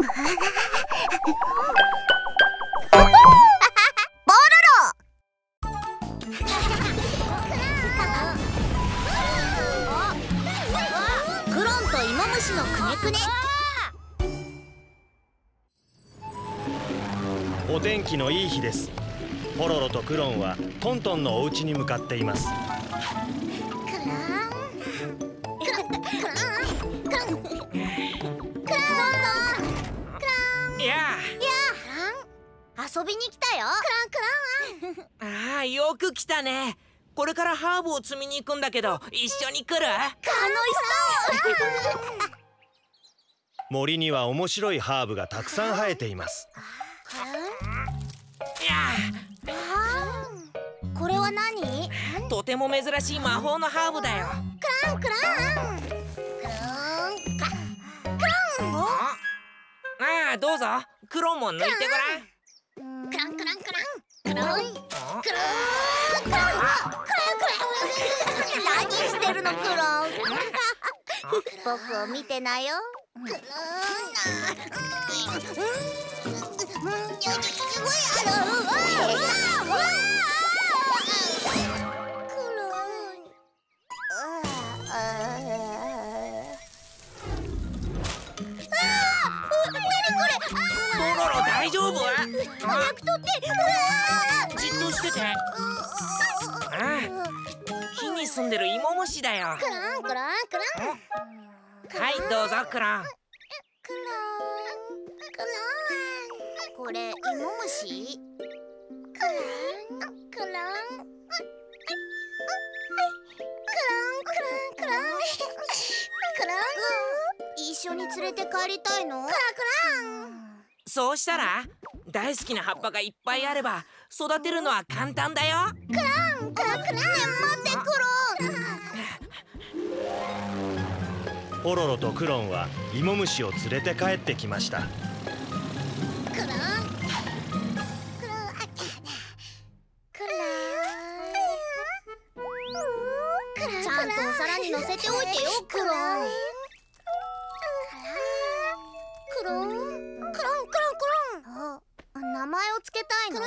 クロンとイモムシのくねくね。 お天気のいい日です。ポロロとクロンはトントンのお家に向かっています。 遊びに来たよ。 ああ、よく来たね。これからハーブを摘みに行くんだけど、一緒に来る？ 楽しそう。 森には面白いハーブがたくさん生えています。 これは何？ とても珍しい魔法のハーブだよ。ああ、どうぞ。クロンも抜いてごらん。 クランクランクランクランクランクラン何してるのクロン。僕を見てなよ。 大丈夫？ 早く取って。 じっとしてて。ああ、木に住んでるイモムシだよ。 クランクランクラン。 はい、どうぞクロン。 これイモムシ？クランクランクランクランクランクラン。一緒に連れて帰りたいの？クラクラン。 そうしたら大好きな葉っぱがいっぱいあれば育てるのは簡単だよ。 クランクラクラン。待ってクロン。 ポロロとクロンはイモムシを連れて帰ってきました。 クランクランちゃんとお皿に乗せておいてよクロン。クロンクロンクロンクロン。名前をつけたいの？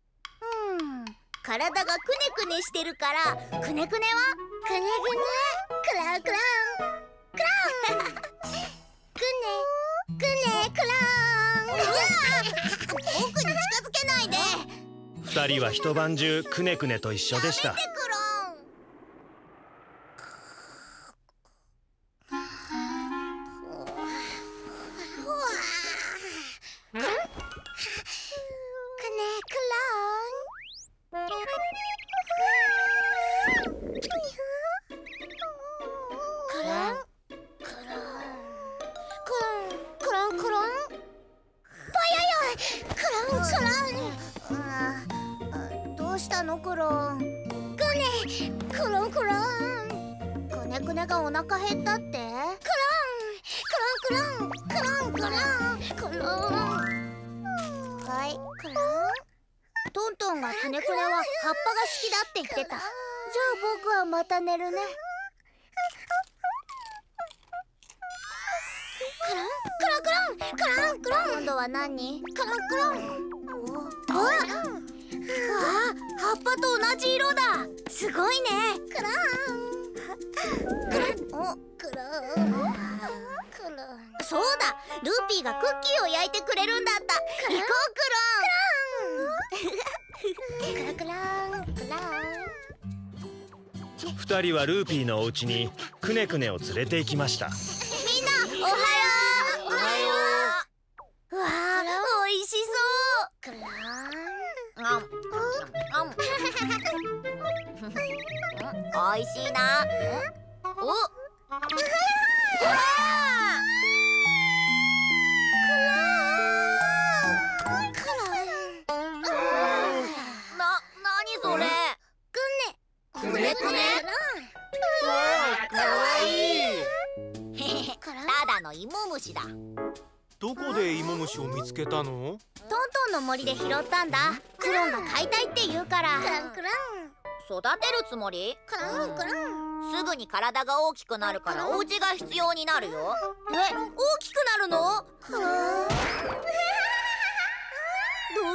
体がくねくねしてるからくねくねはくねくねクラクランクランくねくねクラン。僕に近づけないで。 二人は一晩中くねくねと一緒でした。 どうしたのクロン？くねクロンクロン。くねくねがお腹減ったって？クロンクロンクロンクロンクロンクロン。はいクロン。トントンがくねくねは葉っぱが好きだって言ってた。じゃあ僕はまた寝るね。クロンクロンクロンクロンクロン。今度は何？クロンクロン。わあ、葉っぱと同じ色だ。すごいね。クロンクロンクロンクロン。そうだ、ルーピーがクッキーを焼いてくれるんだった。行こうクロン。クロンクロン。 二人はルーピーのお家にくねくねを連れて行きました。 みんなおはよう。おはよう。わあ、おいしそう。クロン。おいしいな。おっ。何それ？くねくね。かわいい。ただのイモムシだ。 どこでイモムシを見つけたの？ トントンの森で拾ったんだ。クロンが飼いたいって言うから。育てるつもり？すぐに体が大きくなるからお家が必要になるよ。大きくなるの？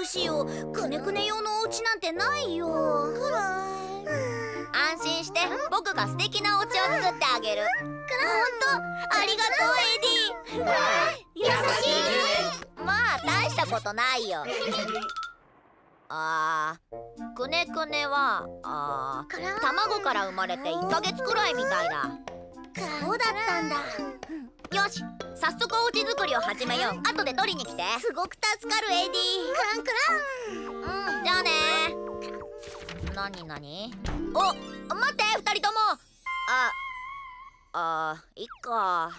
しよう。くねくね用のお家なんてないよ。 安心して、僕が素敵なお家を作ってあげる。 ほんとありがとう、エディ。優しい。 まあ大したことないよ。くねくねは卵から生まれて1ヶ月くらいみたいだ。 そうだったんだ。 よし、早速お家作りを始めよう。後で取りに来て。 すごく助かる、エディ。 じゃあね。何お、待って、2人とも。いっか。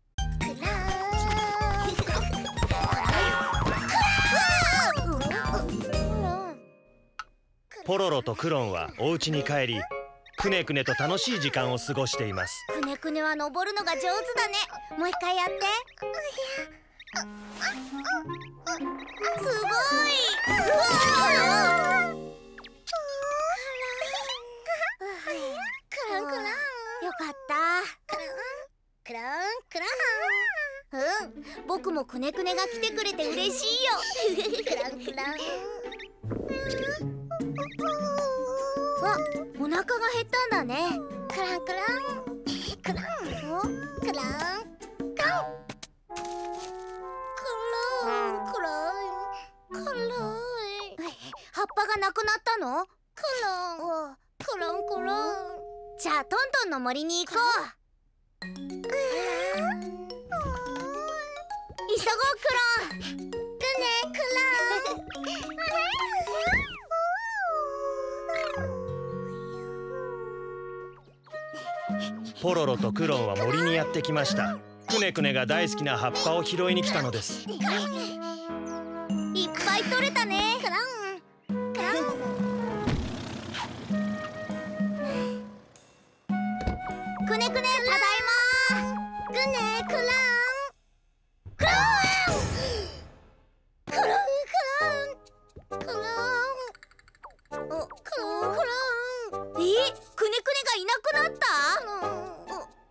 ポロロとクロンはお家に帰り、くねくねと楽しい時間を過ごしています。 くねくねは登るのが上手だね。もう一回やって。すごい。よかった。僕もくねくねが来てくれて嬉しいよ。あ、お腹が減ったんだね。クランクランクランクランクラン葉っぱがなくなったの？クランクラン。じゃあトントンの森に行こう。急ごう、クロン。くねクラン。 ポロロとクロンは森にやってきました。くねくねが大好きな葉っぱを拾いに来たのです。 いっぱい取れたね。クランクラン。くねくね、ただいま。くねクランクランクランクランクランクラン。くねくねがいなくなった？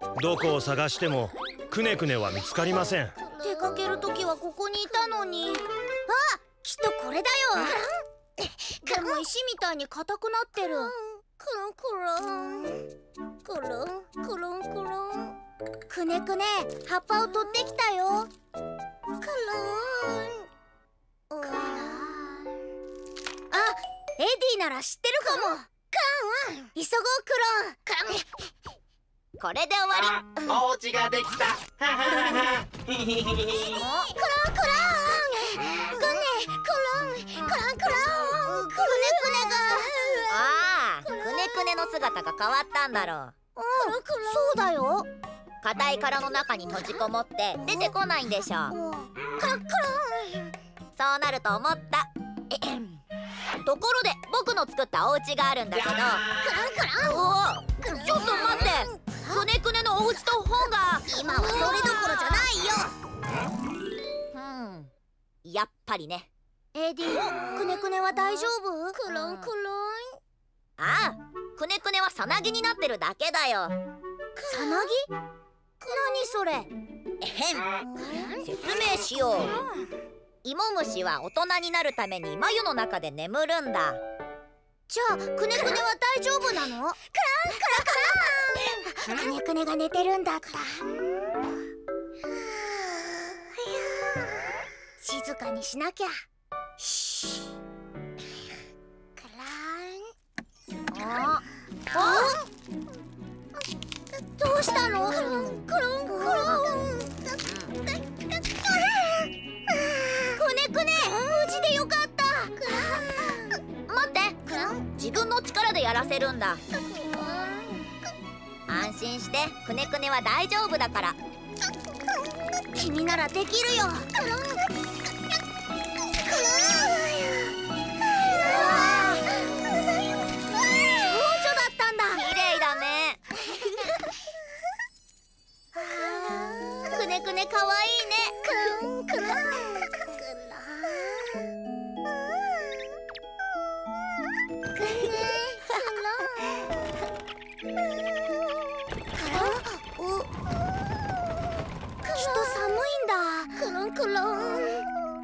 どこを探してもくねくねは見つかりません。 出かけるときはここにいたのに。あ、きっとこれだよ。でも石みたいに硬くなってる。クロンクロンクロンクロンクロン。くねくね、葉っぱを取ってきたよ。クロン。あ、エディなら知ってるかも。クロン。急ごう、クロン。 これで終わり。 お家ができた。 クロンクロン。くねクロンクロンクロン。くねくねが。 くねくねの姿が変わったんだろう。 そうだよ。 硬い殻の中に閉じこもって出てこないんでしょう。そうなると思った。ところで僕の作ったお家があるんだけど。ちょっと待って、くねくねのお家と本が。 今はそれどころじゃないよ。 やっぱりね。 エディ、くねくねは大丈夫？クロンクロン。 ああ、くねくねはさなぎになってるだけだよ。 さなぎ？何それ？ 説明しよう。イモムシは大人になるために繭の中で眠るんだ。 じゃあくねくねは大丈夫なの？くねくねが寝てるんだった。静かにしなきゃ。どうしたの？クロンクロン。くねくね、無事でよかった。 待って、自分の力でやらせるんだ。安心して、くねくねは大丈夫だから。 君ならできるよ。くねくねかわいいね。きっと寒いんだ。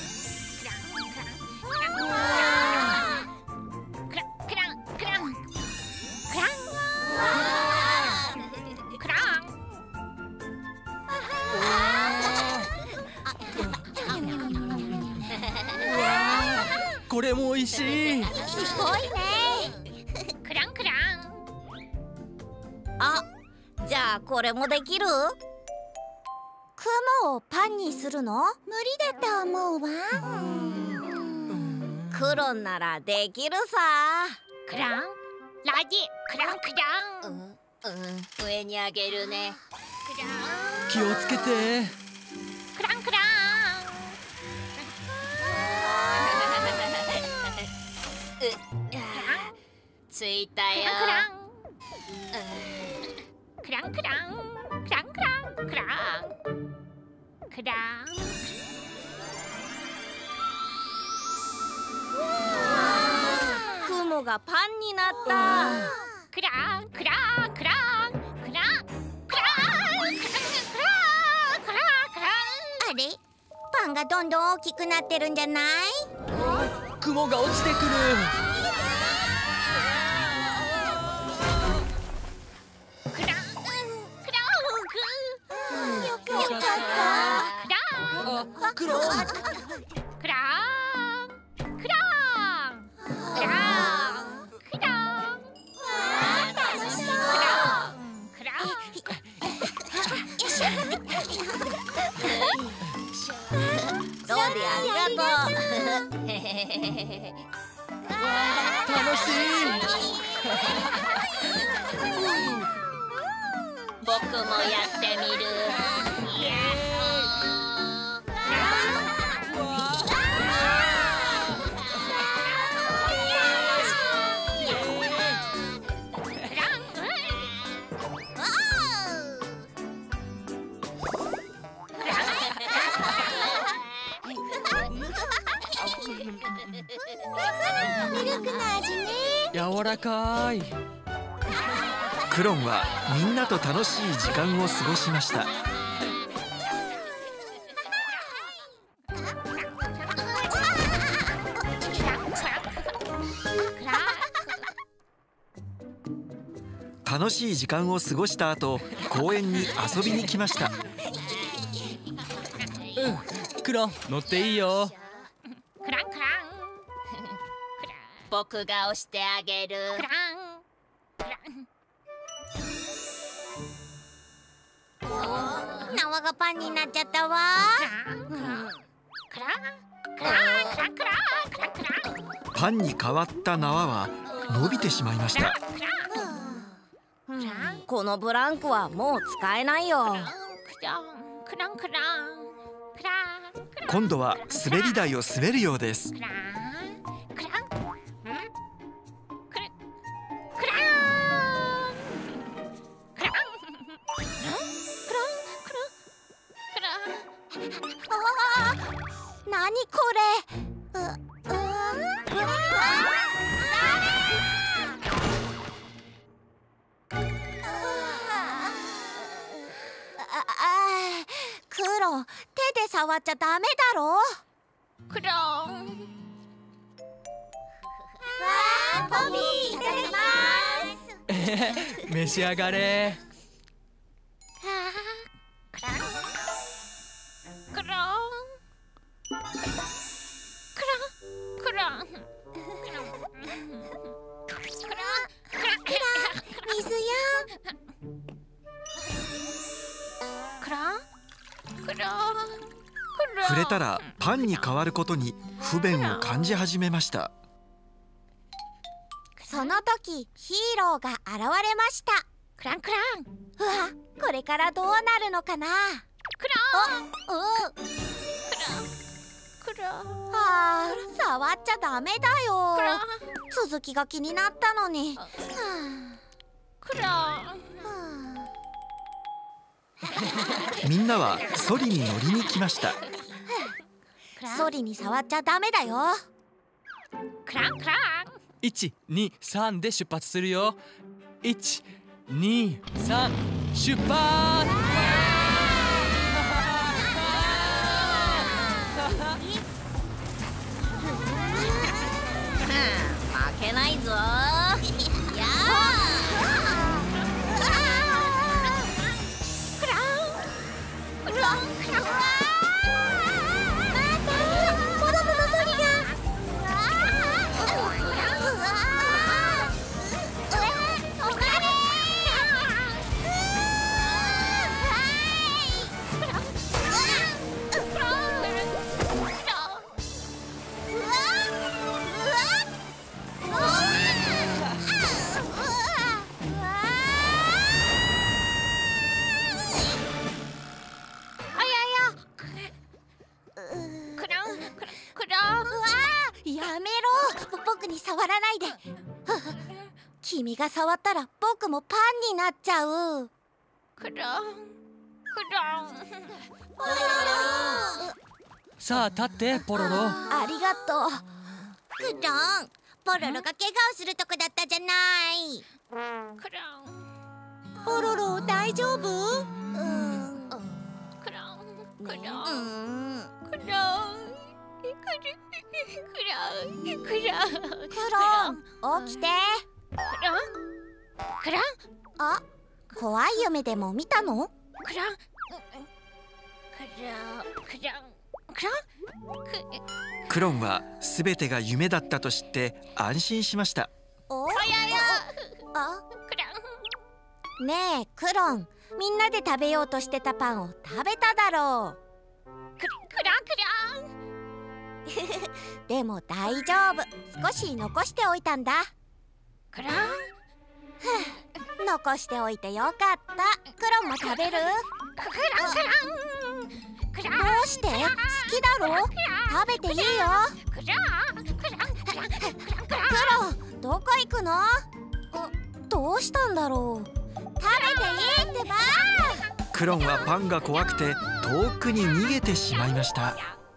クランクランクランクランこれも美味しい。 すごいね。 クランクラン。 あ、じゃあこれもできる？ 雲をパンにするの？無理だと思うわ。 クロンならできるさ。 クラン。ラジ。クランクラン。 上にあげるね。 クラン。 気をつけて。 クランクラン。 ついたよ。 クランクラン。クランクラン。クランクラン。クラン。クラン。 雲がパンになった。 クランクランクランクランクランクランクランクラン。 あれ？パンがどんどん大きくなってるんじゃない？ 雲が落ちてくる。 クランクラン。 よかった。 クロン。 クランクランクランクランクラン。 楽しそう。 クラン。 ローディありがとう。 楽しい。 僕もやってみる。 ミルクの味ね。 柔らかい。 クロンはみんなと楽しい時間を過ごしました。楽しい時間を過ごした後、公園に遊びに来ました。 クロン乗っていいよ。 クランクラン。 僕が押してあげる。 クランクラン。 縄がパンになっちゃったわ。 クランクランクランクランクランクランクラン。 パンに変わった縄は伸びてしまいました。 このブランコはもう使えないよ。 クランクランクランクランクラン。 今度は滑り台を滑るようです。 クランクランクラクランクランクランあー、何これ。クロン、手で触っちゃダメだろ。 クラン。 ポビーいただきます。 召し上がれ。 クランクランクランクランクラン水よ。 クランクラン。 触れたらパンに変わることに不便を感じ始めました。 その時ヒーローが現れました。 クランクラン。 うわ、これからどうなるのかな。 クランクラン。 あー、触っちゃダメだよ。 クラン続きが気になったのに。 クラン。 みんなはソリに乗りに来ました。 ソリに触っちゃダメだよ。 クランクラン。 1、2、3で出発するよ。1、2、3出発。 負けないぞ。やクランクランクラン。 待って、子供のソリが。 君が触ったら僕もパンになっちゃう。 クロンクロン。 さあ立ってポロロ。 ありがとう。 クロン、ポロロが怪我をするとこだったじゃない。 クロンポロロ大丈夫？ クロンクロンクロンクロンクロンクロン起きて。 クロンあ、怖い夢でも見たの？ クロンクロンクロンクロンクロンはすべてが夢だったと知って安心しました。 お？あ、 クロン。 ねえクロン、みんなで食べようとしてたパンを食べただろう。 クロンでも大丈夫、少し残しておいたんだ。 クロン残しておいてよかった。クロンも食べる？ クロンどうして？好きだろ？食べていいよ。 クロンクロンクロンクロンクロンクロン、どこ行くの？どうしたんだろう。食べていいってば。 クロンはパンが怖くて遠くに逃げてしまいました。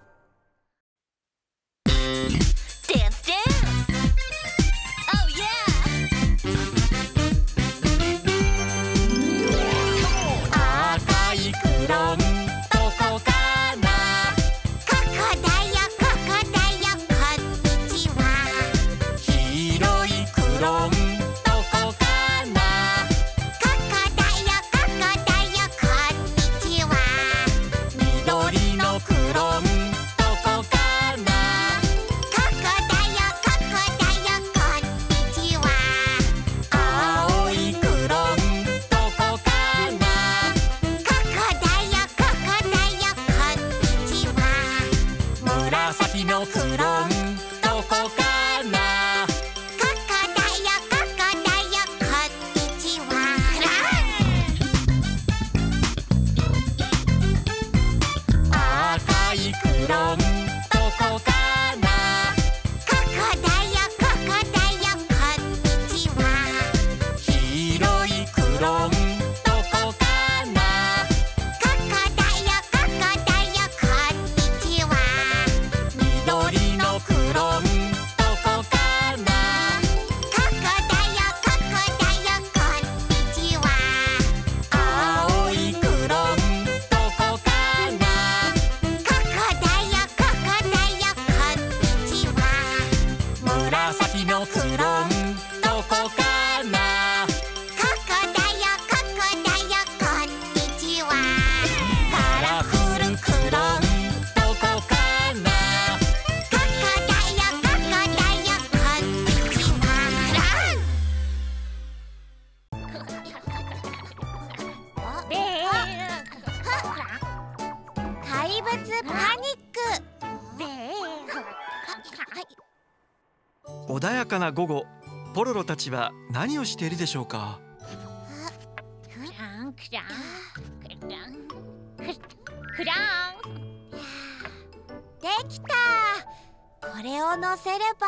穏やかな午後、ポロロたちは何をしているでしょうか。 クランクランクランクラン。 できた。これを乗せれば。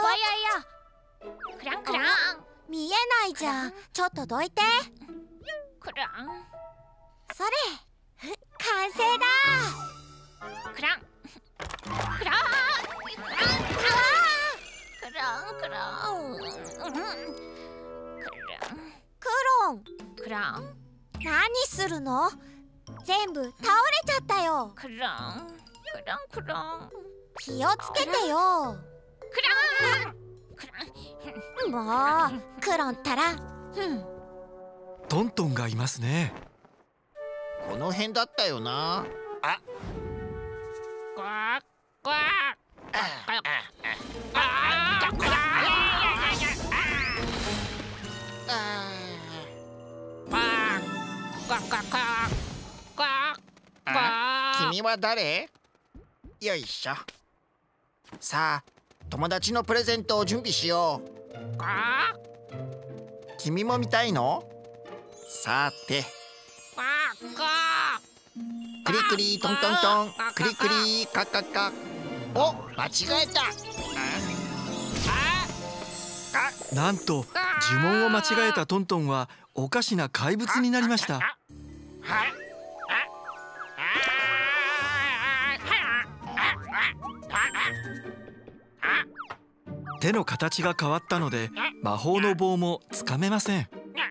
クランクラン。 見えないじゃん。ちょっとどいて。 クラン。 それ、完成だ。 クランクランクランクランクランクロン、 クラン。 何するの？全部倒れちゃったよ。 クランクランクラン。 気をつけてよ。 クランクラン。もうクロンったら。 トントンがいますね。 この辺だったよな。あ、 クワックワッ。 君は誰？よいしょ。さあ、友達のプレゼントを準備しよう。君も見たいの？さて、クリクリトントントン、クリクリカカカ。お、間違えた。 なんと呪文を間違えたトントンはおかしな怪物になりました。手の形が変わったので魔法の棒もつかめません。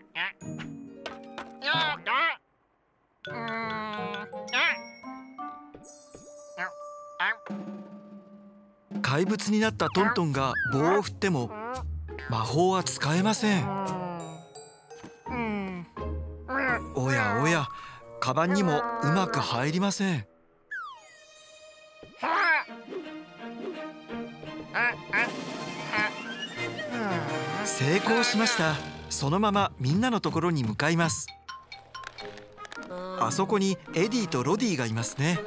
怪物になったトントンが棒を振っても魔法は使えません。おやおや、カバンにもうまく入りません。成功しました。そのままみんなのところに向かいます。あそこにエディとロディがいますね。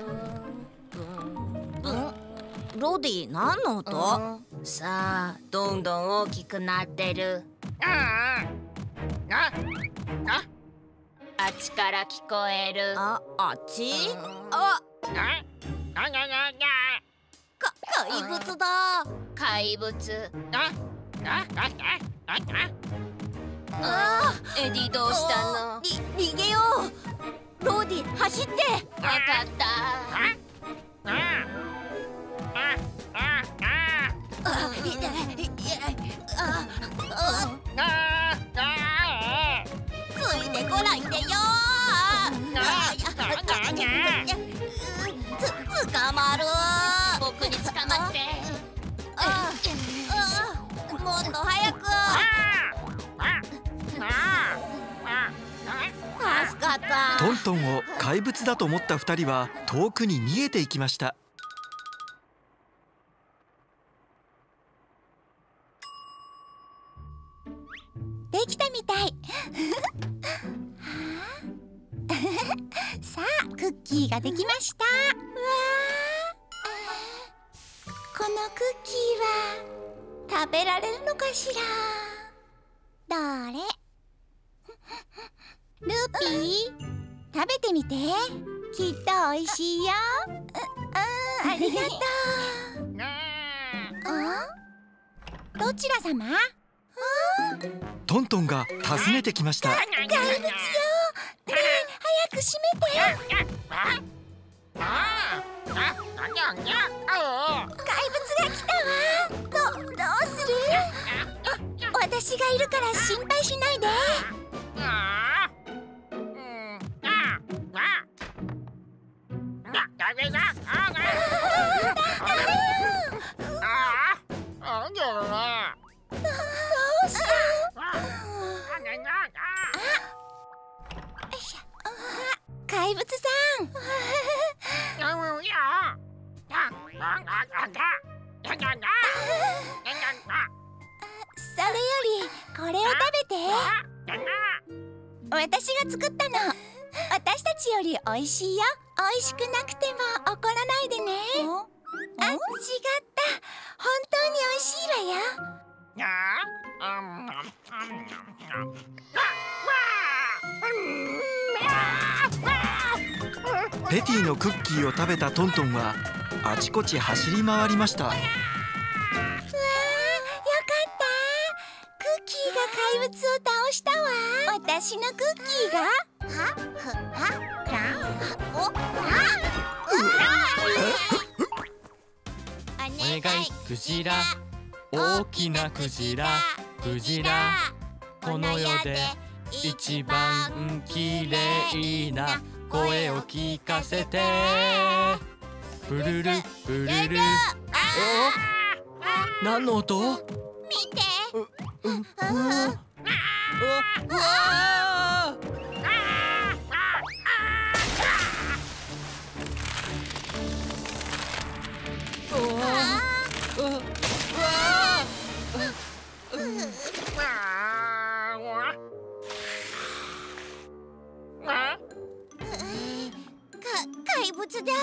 ロディ、何の音？さあ、どんどん大きくなってる。あっちから聞こえる。あっち？怪物だ。怪物。エディどうしたの？逃げよう。ロディ、走って。わかった。ついてこないでよ。捕まる。僕に捕まって。もっと早く。助かった。 トントンを怪物だと思った2人は遠くに逃げていきました。 できたみたい。さあ、クッキーができました。このクッキーは食べられるのかしら。どれ？ルーピー、食べてみて。きっとおいしいよ。ありがとう。どちら様？ トントンが訪ねてきました。 怪物よ。ねえ、早く閉めて。怪物が来たわ。どうする？私がいるから心配しないで。怪物さん。それよりこれを食べて。私が作ったの。私たちよりおいしいよ。おいしくなくても怒らないでね。違った。本当においしいわよ。 ペティのクッキーを食べたトントンはあちこち走り回りました。 よかった。クッキーが怪物を倒したわ。私のクッキーが。 お願いクジラ、大きなクジラ、クジラ、この世で一番きれいな声を聞かせて。プルルプルル。何の音？ 見て。怪物だ。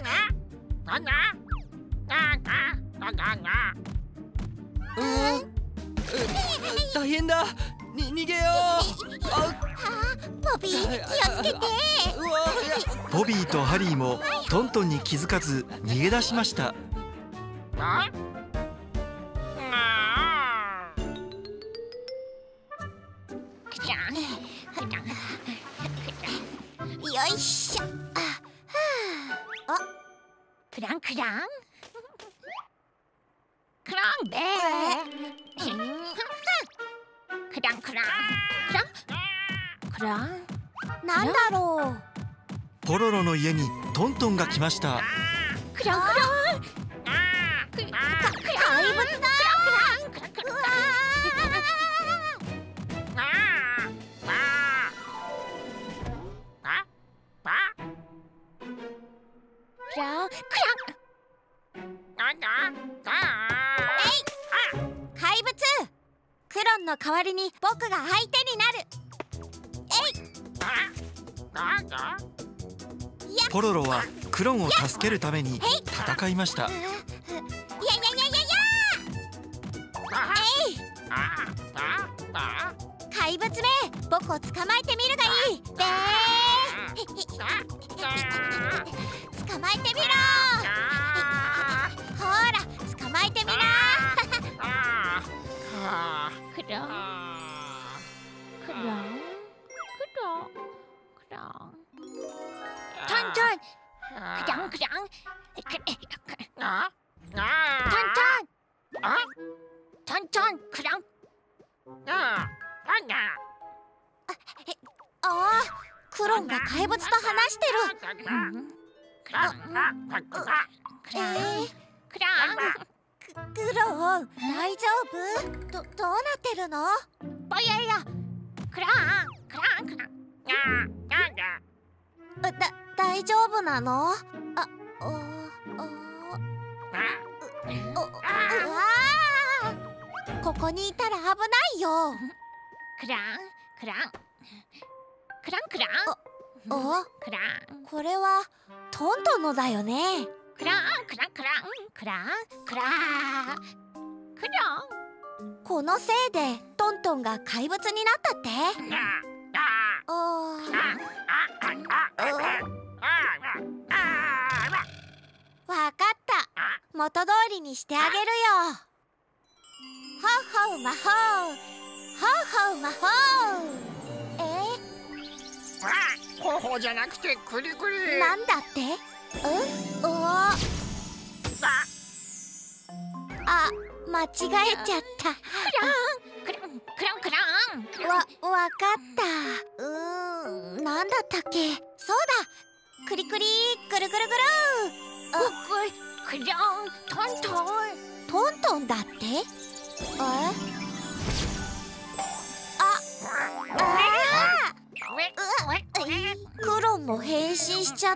大変だ。逃げよう。 ボビー、気をつけて。 ボビーとハリーもトントンに気づかず逃げ出しました。 よいしょ。 クランクランクランベークランクランクランなんだろう。 ポロロの家にトントンが来ました。 クランクラン怪物だ。怪物。クロンの代わりに僕が相手になる。 ポロロはクロンを助けるために戦いました。 ややややや。怪物め、僕を捕まえてみるがいい。べー。捕まえてみろ。ほら、捕まえてみろ。 クランクランクランクラントントンクランクラントントンクランああ、クロンが怪物と話してる。 クランクランクロン、大丈夫？どうなってるの？ ぼややクランクランクラン大丈夫なの？ここにいたら危ないよ。 クランクランクランクランクランこれはトントンのだよね。 クランクランクランクランクランクランこのせいでトントンが怪物になったって？わかった。元通りにしてあげるよ。ほうほう魔法、ほうほう魔法。 ほうほうじゃなくてクリクリ。 なんだって？あ、間違えちゃった。 クランクランクランわかった。なんだったっけ？そうだ。クリクリぐるぐるぐる。 クラントントントントンだって？クロンも変身しちゃった。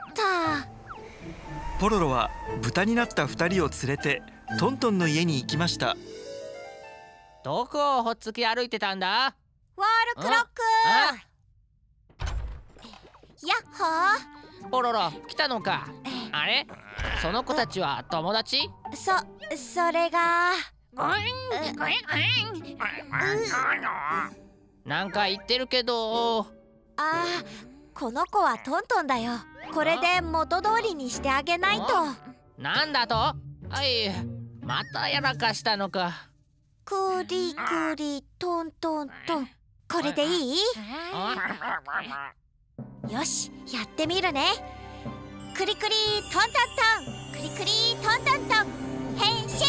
ポロロは豚になった2人を連れてトントンの家に行きました。 どこをほっつき歩いてたんだ？ ワールクロック。やっほー。 ポロロ来たのか。あれ、その子たちは友達？ それがなんか言ってるけど。 この子はトントンだよ。これで元通りにしてあげないと。 なんだと？はい、またやらかしたのか。 クリクリトントントン。これでいい？よし、やってみるね。クリクリトントントン、クリクリトントントン、変身。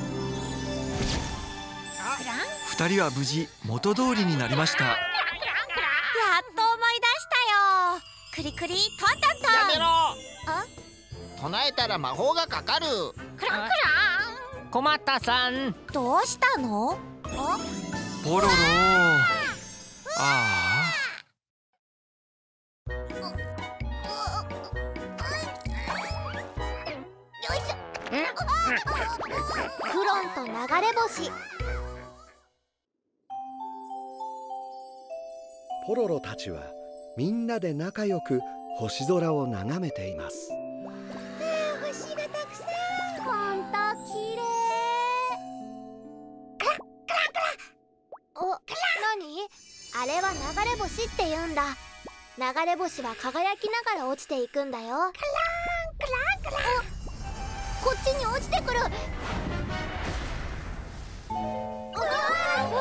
2人は無事元通りになりました。 やっと思い出したよ。クリクリトントントン。 やめろ。唱えたら魔法がかかる。 クランクラン困ったさん。 どうしたの？ ポロロ。 クロンと流れ星。 ポロロたちはみんなで仲良く星空を眺めています。 星がたくさん。ほんと綺麗。何？あれは流れ星って言うんだ。流れ星は輝きながら落ちていくんだよ。クランクランクラン。こっちに落ちてくる。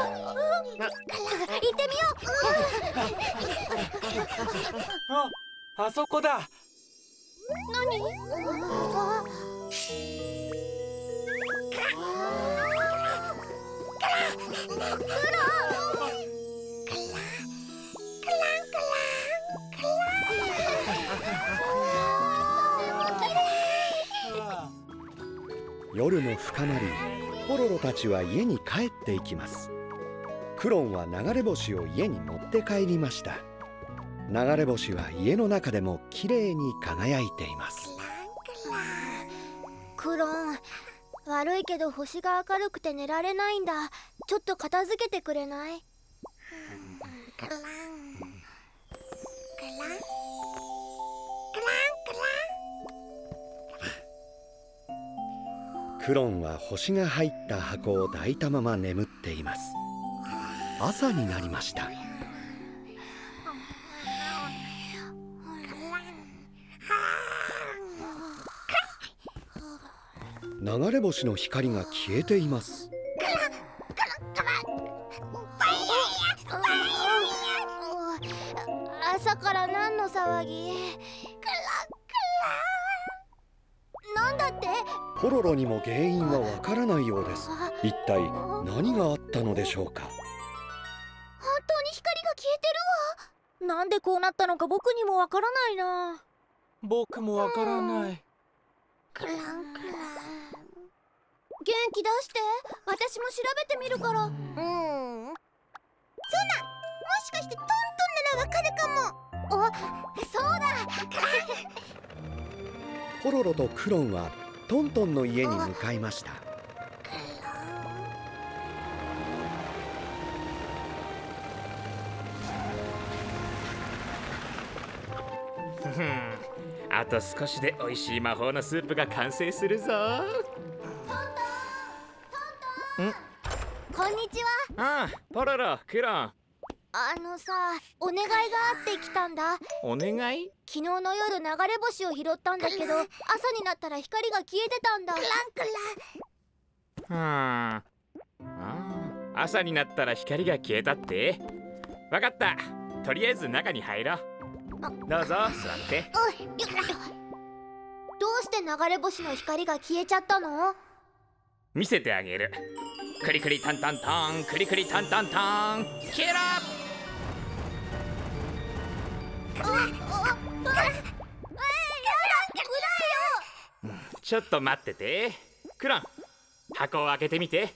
行ってみよう。 あそこだ。 何？ 夜も深まり、ポロロたちは家に帰っていきます。クロンは流れ星を家に持って帰りました。流れ星は家の中でもきれいに輝いています。 クロン、悪いけど星が明るくて寝られないんだ。ちょっと片付けてくれない？ クロンは星が入った箱を抱いたまま眠っています。朝になりました。流れ星の光が消えています。 朝から何の騒ぎ？なんだって？ ポロロにも原因はわからないようです。一体何があったのでしょうか。 本当に光が消えてるわ。なんでこうなったのか僕にもわからないな。 僕もわからない。 元気出して。私も調べてみるから。そうな、もしかしてトントンならわかるかも。そうだ。 ポロロとクロンはトントンの家に向かいました。 あと少しで美味しい魔法のスープが完成するぞ。 こんにちは。 ポロロ、クロン。 さ、お願いがあって来たんだ。 お願い？ 昨日の夜流れ星を拾ったんだけど、朝になったら光が消えてたんだ。 朝になったら光が消えたって？わかった。とりあえず中に入ろう。どうぞ座って。 どうして流れ星の光が消えちゃったの？ 見せてあげる。クリクリタンタンタン、クリクリタンタンタン、消えろ！ちょっと待ってて。クロン、箱を開けてみて。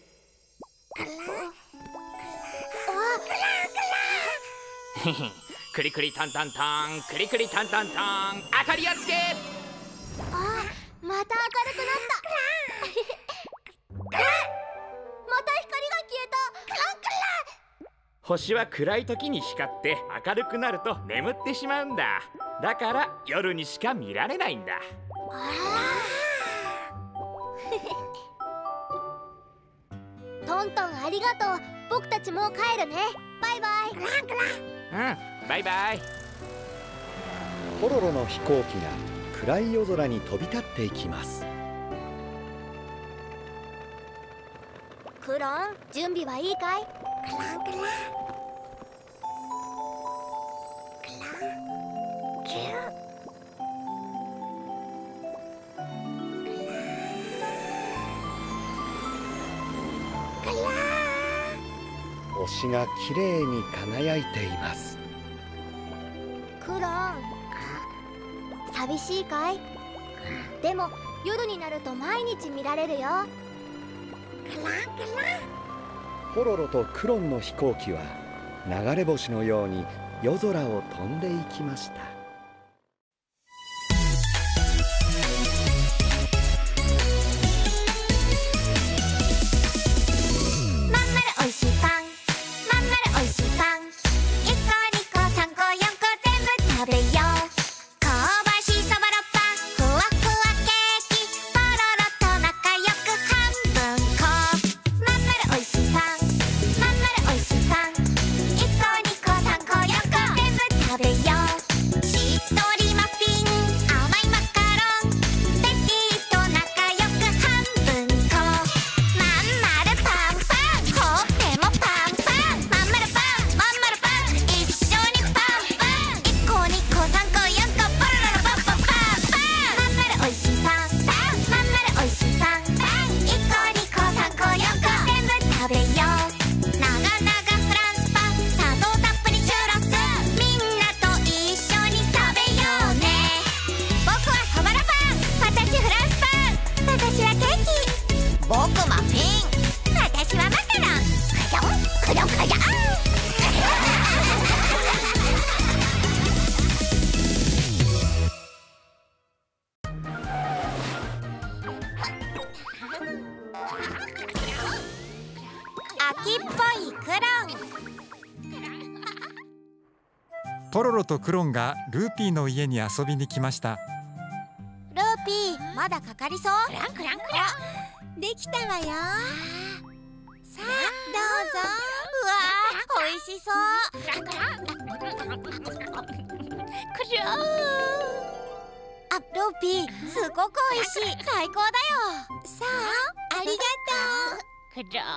クリクリタンタンタン、クリクリタンタンタン、明かりをつけ。 また明るくなった。また光が消えた。 星は暗い時に光って明るくなると眠ってしまうんだ。だから夜にしか見られないんだ。 トントンありがとう。僕たちもう帰るね。バイバイ。 バイバイ。 ポロロの飛行機が暗い夜空に飛び立っていきます。 クロン、準備はいいかい？ 星がきれいに輝いています。 クロン、寂しいかい？でも夜になると毎日見られるよ。 ポロロとクロンの飛行機は流れ星のように夜空を飛んでいきました。 おいしいパン、まんまるおいしいパン。1個2個3個4個全部食べよう。香ばしいそぼろパン、ふわふわケーキ、ポロロと仲良く半分こ。まんまるおいしいパン、まんまるおいしいパン。1個2個3個4個全部食べよう。 ポロロとクロンがルーピーの家に遊びに来ました。 ルーピー、まだかかりそう？ クランクランクラン。できたわよ。さあ、どうぞ。うわー、美味しそう。 クランクランあ、ルーピー、すごく美味しい。最高だよ。さあ、ありがとう。 クラン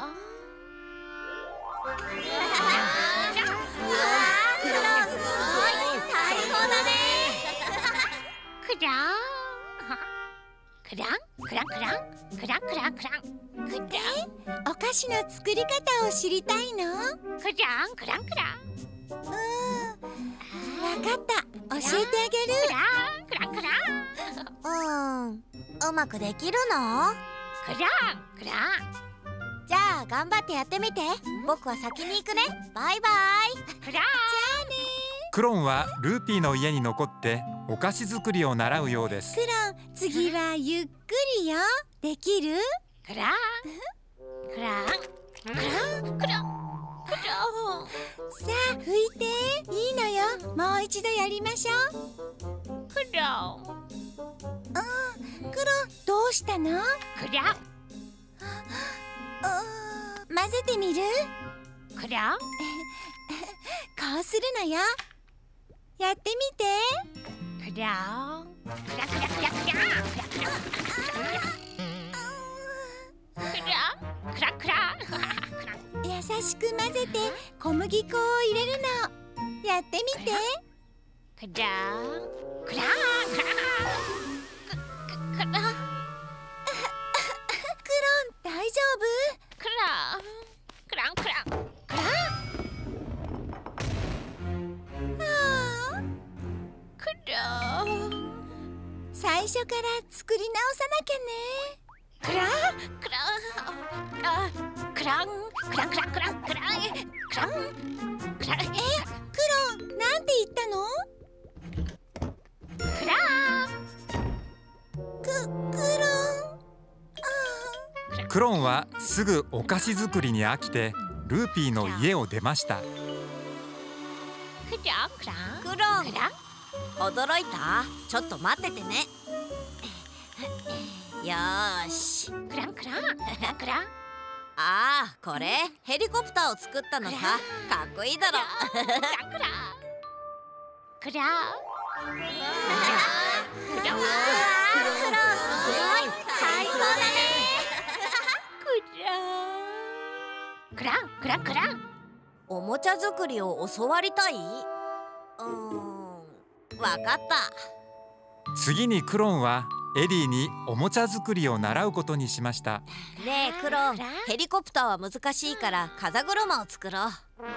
クロン、すごい。最高だね。 クランクランクランクランクランクランクランクラン。 お菓子の作り方を知りたいの？ クランクランクラン。 わかった。教えてあげる。 クランクランクラン。 うまくできるの？ クランクラン。 じゃあ頑張ってやってみて。僕は先に行くね。バイバイ。 クラン。 じゃあね。 クロンはルーピーの家に残ってお菓子作りを習うようです。 クロン、次はゆっくりよ。できる？ クランクランクランクランクラン。 さあ拭いて。いいのよ。もう一度やりましょう。 クラン。 クロン、どうしたの？ クラン。 混ぜてみる？ クラン。 こうするのよ。やってみて。 クランクラクラクラクラクラクラクラクラ。 優しく混ぜて小麦粉を入れるの。やってみて。 クランクランクランクラン。 クロン、大丈夫？ クランクランクランクラン。クラン。 最初から作り直さなきゃね。 クランクランクランクランクランクランクランクランクラン。 クロン、なんて言ったの？ クラン。 クロン。 クロンはすぐお菓子作りに飽きてルーピーの家を出ました。 クランクランクロン、 クラン。 驚いた？ちょっと待っててね。よーし。 クランクランクランクラン。 ああ、これヘリコプターを作ったのさ。かっこいいだろ。 クランクランクラン。クラン。 クロン、すごい。最高だね。 クランクランクラン。 おもちゃ作りを教わりたい？わかった。 次にクロンはエディにおもちゃ作りを習うことにしました。 ねえクロン、ヘリコプターは難しいから風車を作ろう。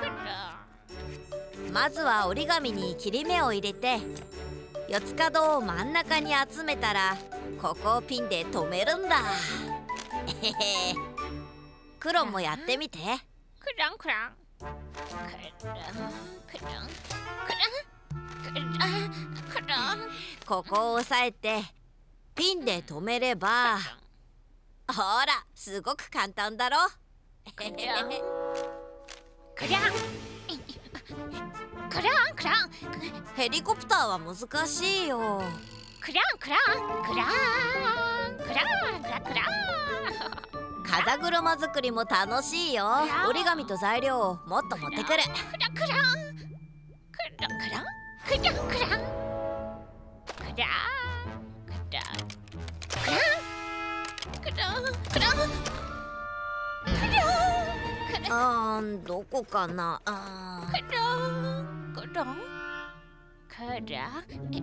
まずは折り紙に切り目を入れて四つ角を真ん中に集めたらここをピンで留めるんだ。クロンもやってみて。 クランクランクランクランクランクランクラン。 ここを押さえてピンで留めれば、ほらすごく簡単だろ。 クランクランクランクラン。 ヘリコプターは難しいよ。 クランクランクランクランクランクラン。 風車作りも楽しいよ。折り紙と材料をもっと持ってくる。 クランクランクランクランクランクランクランクランクランクラン。 どこかな。 クランクランクランクラン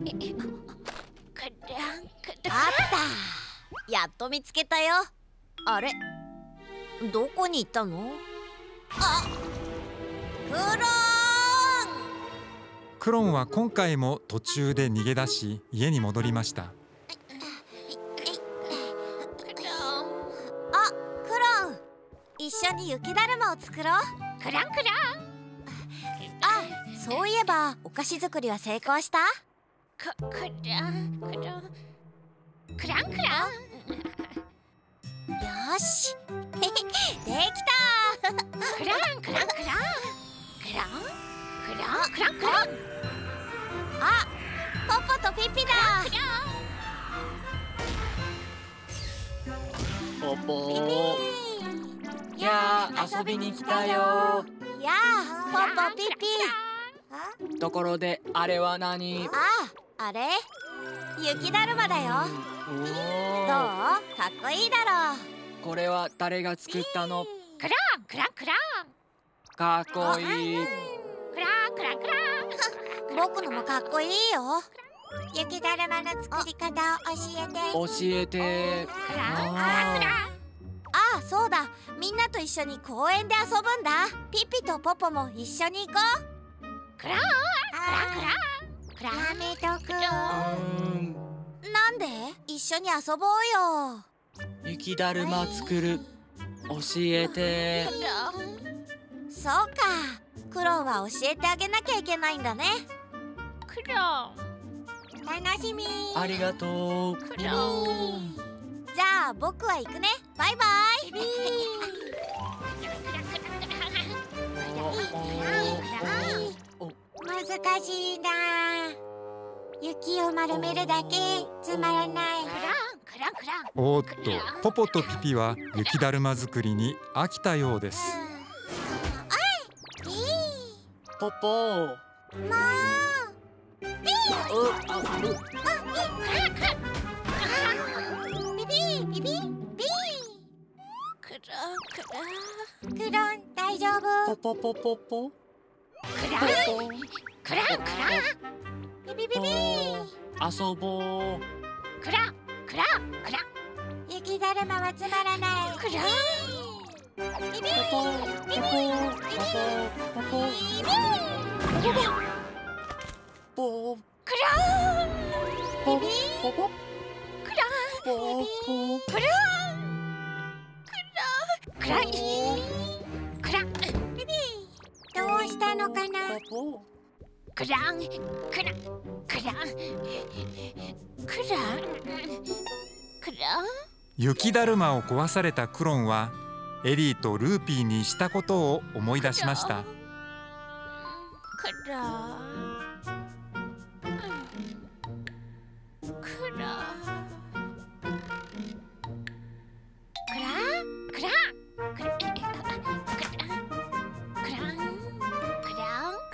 あった。やっと見つけたよ。あれ、どこに行ったの？あ、クローン。 クロンは今回も途中で逃げ出し家に戻りました。 あ、クロン、一緒に雪だるまを作ろう。 クランクラン。 あ、そういえばお菓子作りは成功した？ クランクランクランクラン。 よし、できた。 クランクランクランクランクランクランクラン。 あ、ポッポとピッピだ。 ポッポー。やあ、遊びに来たよ。 やあ、ポッポピッピ。 ところであれは何？ あれ雪だるまだよ。どう？かっこいいだろう。 これは誰が作ったの？ クランクランクランかっこいい。 クランクランクラン。 僕のもかっこいいよ。雪だるまの作り方を教えて。 教えて。 クランクランクラン。 ああ、そうだ。みんなと一緒に公園で遊ぶんだ。ピッピとポポも一緒に行こう。 クランクランクランクラン。 やめとく。なんで？一緒に遊ぼうよ。 雪だるま作る。教えて。 そうか。クロンは教えてあげなきゃいけないんだね。 クロン。 楽しみ。 ありがとう。 クロン。 じゃあ僕は行くね。バイバイ。難しいな。雪を丸めるだけつまらない。 クランクラン。 おーっと、ポポとピピは雪だるま作りに飽きたようです。 ポポー。 ビビビクランクラン。 クロン大丈夫？ ポポポポポ。 クランクランクラン。 ビビビビ。 遊ぼう。 クランクランクラン。 雪だるまはつまらない。 クラン。 ビビビポポポポポポポ。 クラン。 ポポポ。 クラン。 ポポ。 クラン。クラン。クラン。 ビビ。どうしたのかな？ ポポ。 クランクランクランクランクラン。 雪だるまを壊されたクロンはエリーとルーピーにしたことを思い出しました。 クランクランクランクランクランクランクランクラン。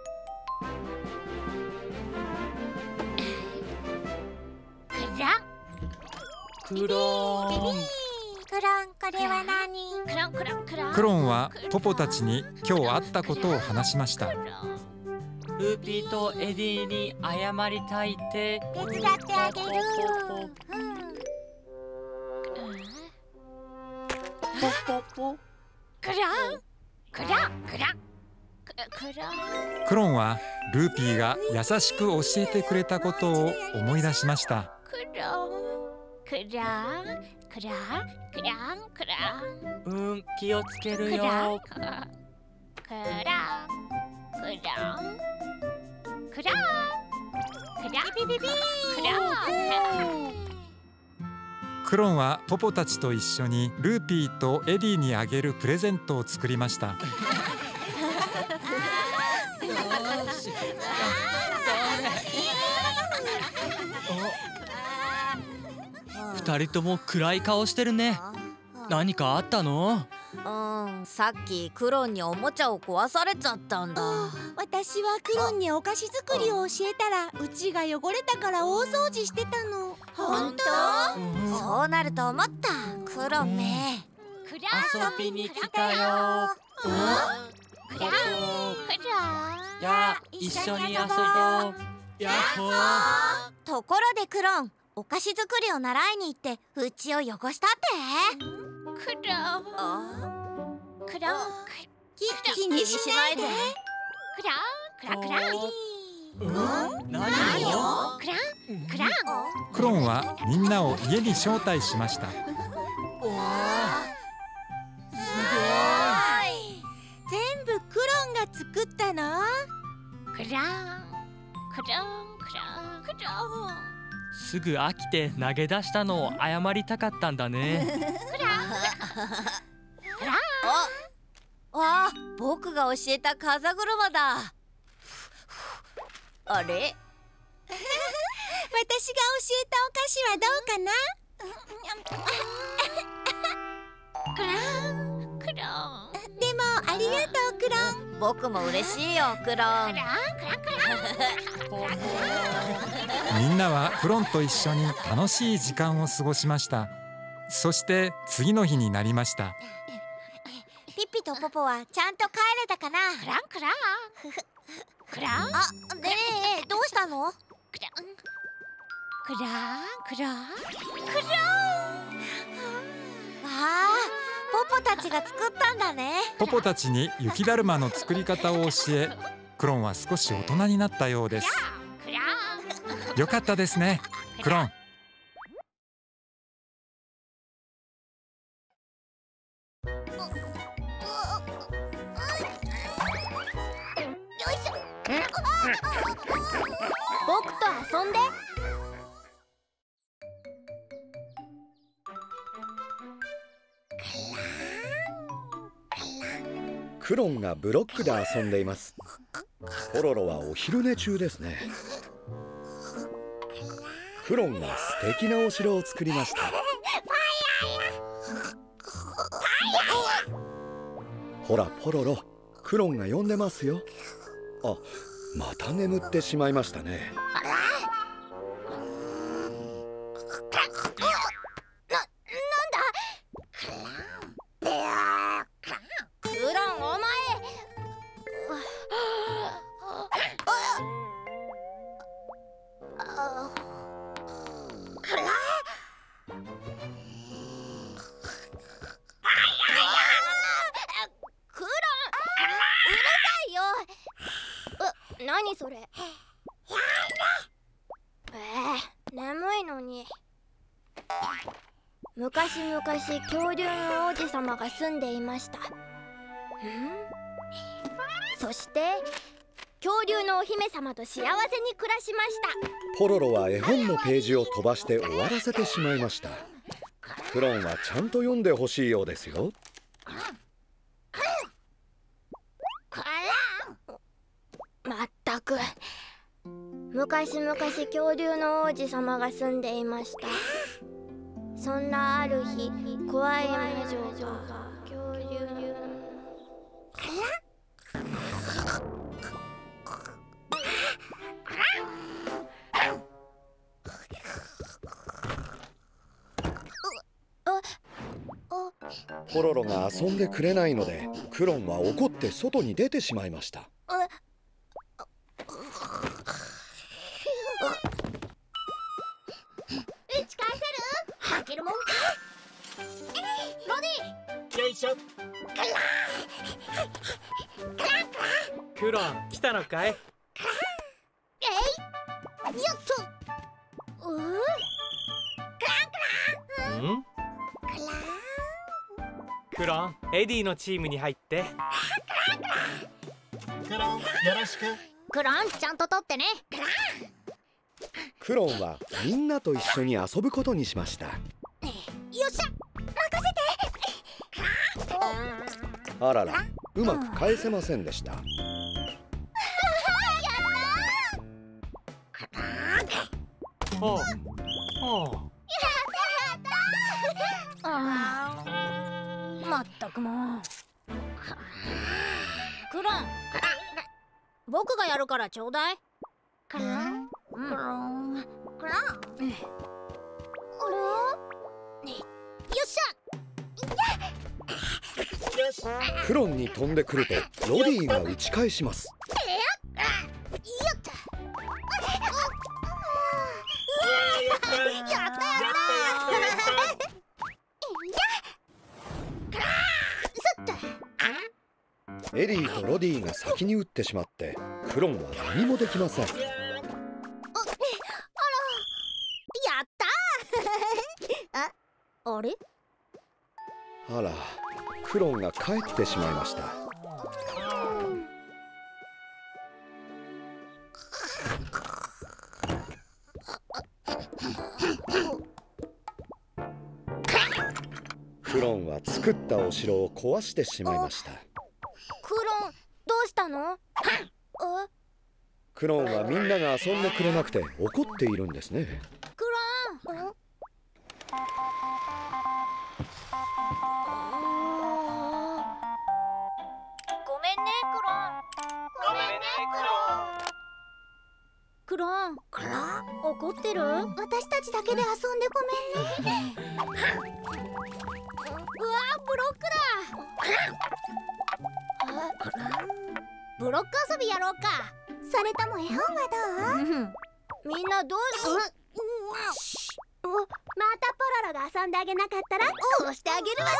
クロン。 クロン、これは何？ クランクランクラン。 クロンはポポたちに今日あったことを話しました。 ルーピーとエディに謝りたいって手伝ってあげる。 ポポポ。 クランクランクランクラン。 クロンはルーピーが優しく教えてくれたことを思い出しました。 クランクランクランクランクラン。 気をつけるよ。 クランクランクランクランビビビビクラン。 クロンはポポたちと一緒にルーピーとエディにあげるプレゼントを作りました。 二人とも暗い顔してるね。何かあったの？ さっきクロンにおもちゃを壊されちゃったんだ。 私はクロンにお菓子作りを教えたらうちが汚れたから大掃除してたの。本当？そうなると思った。クロンめ。 遊びに来たよ。 クランクラン。 やあ、一緒に遊ぼう。やっほー。 ところでクロン、お菓子作りを習いに行ってうちを汚したって？ クランクラン。 気にしないで。 クランクランクラン。 何よ？クランクラン。 クロンはみんなを家に招待しました。 すごい。 全部クロンが作ったの？ クランクランクランクラン。 すぐ飽きて投げ出したのを謝りたかったんだね。 僕が教えた風車だ。あれ、 私が教えたお菓子はどうかな？ クランクロン。 でもありがとうクロン。 僕も嬉しいよクロン。 クランクランクラン。 みんなはクロンと一緒に楽しい時間を過ごしました。そして次の日になりました。 ピッピとポポはちゃんと帰れたかな？ クランクラン。クラン。 あ、ねえ、どうしたの？ クランクランクランクラン。 ああ、ポポたちが作ったんだね。 ポポたちに雪だるまの作り方を教え、クロンは少し大人になったようです。 クラン。 よかったですね、クロン。 僕と遊んで。 クロンがブロックで遊んでいます。ポロロはお昼寝中ですね。クロンが素敵なお城を作りました。ほらポロロ、クロンが呼んでますよ。あ、また眠ってしまいましたね。 何それ？眠いのに。昔々恐竜の王子様が住んでいました。そして恐竜のお姫様と幸せに暮らしました。 ポロロは絵本のページを飛ばして終わらせてしまいました。クロンはちゃんと読んでほしいようですよ。 まったく。昔々恐竜の王子様が住んでいました。そんなある日、怖い魔女が恐竜ポロロが遊んでくれないので、クロンは怒って外に出てしまいました。 打ち返せる？吐けるもんか？ロディ！ よいしょ。クロン来たのかい？ よっと。 ん？クロン、エディのチームに入って。クロン、よろしく。 クロン、ちゃんと取ってね。 クロンはみんなと一緒に遊ぶことにしました。 よっしゃ、任せて。 あらら、うまく返せませんでした。 おうおう。 まったくもう。クロン、僕がやるからちょうだい。クロン、クロン、クロン。あれ？よっしゃ。 クロンに飛んでくるとロディが打ち返します。エリーとロディが先に打ってしまってクロンは何もできません。 やったー。あれ？ あら、クロンが帰ってしまいました。クロンは作ったお城を壊してしまいました。 クロン、どうしたの？ ククロンはみんなが遊んでくれなくて怒っているんですね。 クロン。 ごめんねクロン。ごめんねクロン。怒ってる？私たちだけで遊んでごめんね。うわー、ブロックだ。ブロック遊びやろうか。それとも絵本はどう？みんなどうする？またポロロが遊んであげなかったらこうしてあげるわ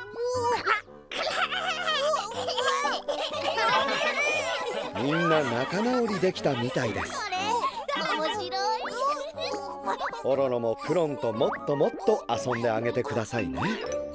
みんな仲直りできたみたいです。 面白い。 ポロロもクロンともっともっと遊んであげてくださいね。